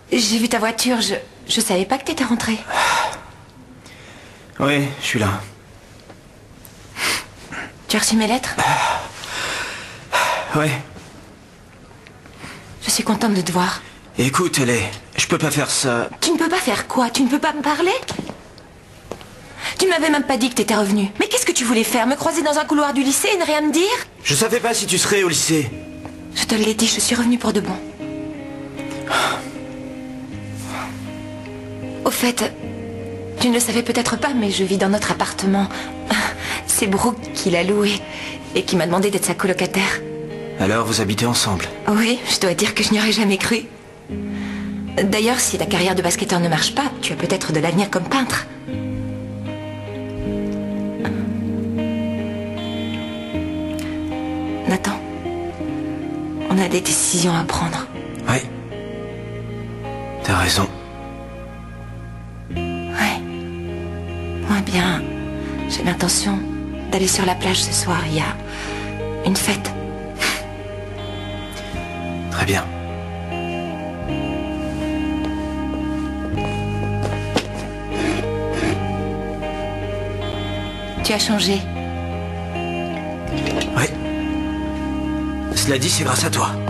J'ai vu ta voiture, je savais pas que t'étais rentré. Oui, je suis là. Tu as reçu mes lettres? Ouais. Je suis contente de te voir. Écoute, je peux pas faire ça. Tu ne peux pas faire quoi? Tu ne peux pas me parler? Tu ne m'avais même pas dit que t'étais revenu. Mais qu'est-ce que tu voulais faire? Me croiser dans un couloir du lycée et ne rien me dire? Je savais pas si tu serais au lycée. Je te l'ai dit, je suis revenue pour de bon. Au fait, tu ne le savais peut-être pas, mais je vis dans notre appartement. C'est Brooke qui l'a loué et qui m'a demandé d'être sa colocataire. Alors vous habitez ensemble? Oui, je dois dire que je n'y aurais jamais cru. D'ailleurs, si ta carrière de basketteur ne marche pas, tu as peut-être de l'avenir comme peintre. Nathan, on a des décisions à prendre. Oui. T'as raison. Ouais. Moi bien, j'ai l'intention d'aller sur la plage ce soir. Il y a une fête. Très bien. Tu as changé. Oui. Cela dit, c'est grâce à toi.